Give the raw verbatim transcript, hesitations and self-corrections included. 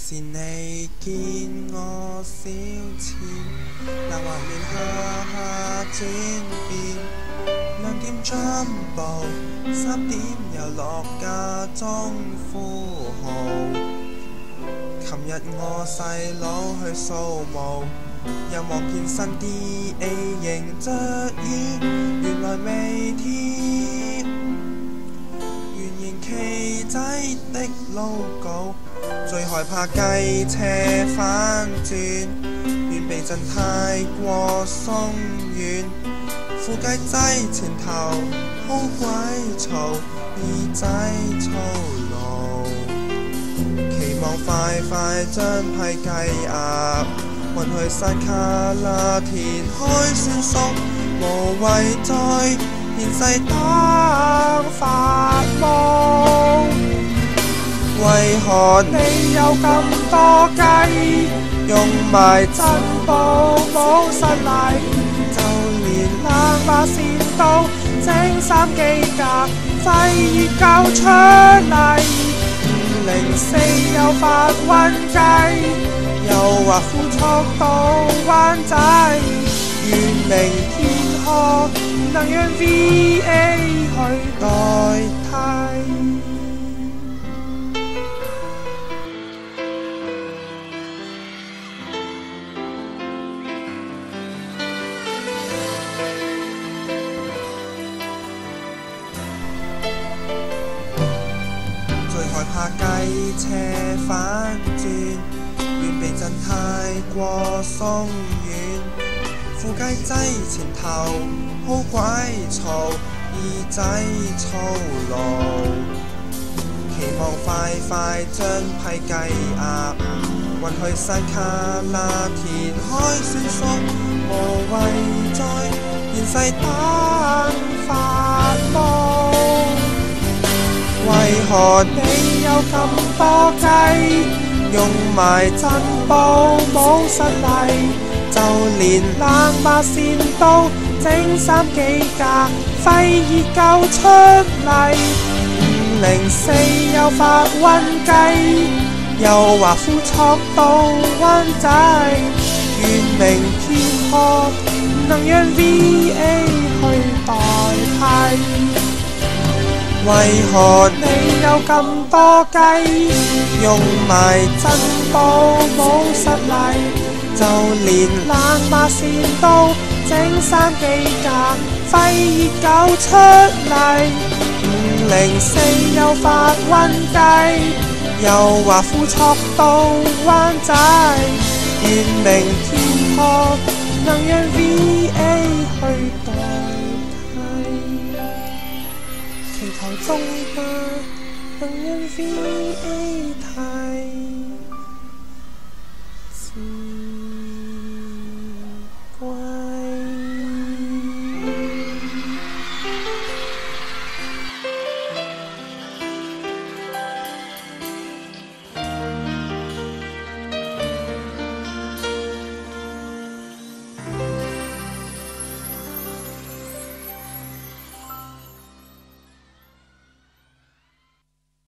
是你見我消遣，那畫面下下轉變，兩點進步，三點又落家中呼號。琴日我細佬去掃墓，又望見新 D A 迎着雨，原來未貼圓形旗仔的 logo。最害怕計車反轉，願避震太過鬆軟，副計仔前頭好鬼嘈，耳仔粗魯，期望快快將批計鴨運去山卡拉填開算數，無謂再現世當發夢。為何你有咁多計，用埋珍寶冇實例，就連冷把線都整三機架，廢熱夠出嚟。五零四又發瘟計，又話呼速到灣仔，願明天可能讓 V A 去代替。害怕計車反轉，願避震太過鬆軟，副計仔前頭好鬼嘈，耳仔粗魯，期望快快將批計鴨運去山卡拉填開算數，無謂再現世等發夢。為何你有咁多計，用埋珍寶冇實例，就連冷把線都整三幾架，廢熱夠出嚟。五零四又發瘟計，又話呼速到灣仔，願明天可能讓 V A 去代替。為何你有咁多計，用埋珍寶冇實例，就連冷把線都整三幾架，廢熱夠出嚟。五零四又發瘟計，又話呼速到灣仔，願明天可能讓 V A 去代替。祈求中嗎能讓 V A 替